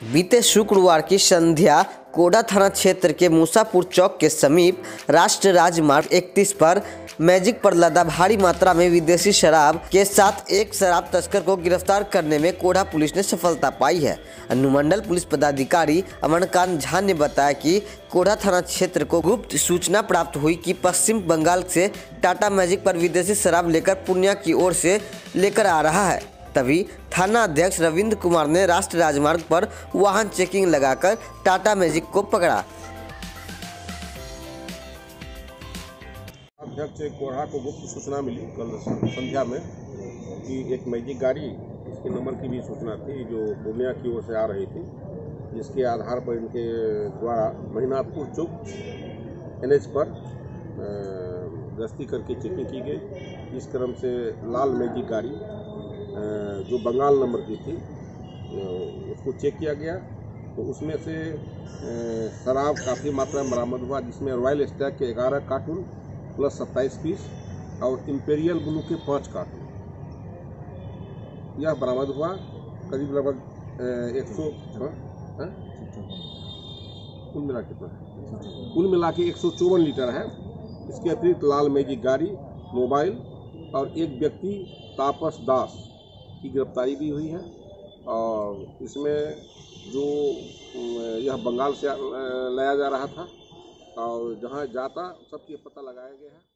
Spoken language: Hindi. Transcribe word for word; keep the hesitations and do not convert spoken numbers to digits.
बीते शुक्रवार की संध्या कोढ़ा थाना क्षेत्र के मूसापुर चौक के समीप राष्ट्रीय राजमार्ग इकतीस पर मैजिक पर लदा भारी मात्रा में विदेशी शराब के साथ एक शराब तस्कर को गिरफ्तार करने में कोढ़ा पुलिस ने सफलता पाई है। अनुमंडल पुलिस पदाधिकारी अमनकांत झा ने बताया कि कोढ़ा थाना क्षेत्र को गुप्त सूचना प्राप्त हुई कि पश्चिम बंगाल से टाटा मैजिक पर विदेशी शराब लेकर पूर्णिया की ओर से लेकर आ रहा है। तभी थाना अध्यक्ष रविंद्र कुमार ने राष्ट्रीय राजमार्ग पर वाहन चेकिंग लगाकर टाटा मैजिक को पकड़ा। अध्यक्ष कोढ़ा को गुप्त सूचना मिली कल संध्या में कि एक मैजिक गाड़ी, इसके नंबर की भी सूचना थी, जो पूर्णिया की ओर से आ रही थी, जिसके आधार पर इनके द्वारा महीनाथपुर चौक एन एच पर गश्ती करके चेकिंग की गई। इस क्रम से लाल मैजिक गाड़ी जो बंगाल नंबर की थी उसको चेक किया गया, तो उसमें से शराब काफ़ी मात्रा में बरामद हुआ, जिसमें रॉयल स्टैग के ग्यारह कार्टून प्लस सत्ताईस पीस और इम्पेरियल ब्लू के पाँच कार्टून यह बरामद हुआ। करीब लगभग एक सौ कुल मिला कितना कुल मिला के एक सौ चौवन लीटर है। इसके अतिरिक्त लाल मैजिक गाड़ी, मोबाइल और एक व्यक्ति तापस दास की गिरफ्तारी भी हुई है। और इसमें जो यह बंगाल से लाया जा रहा था और जहां जाता सबके पता लगाया गया है।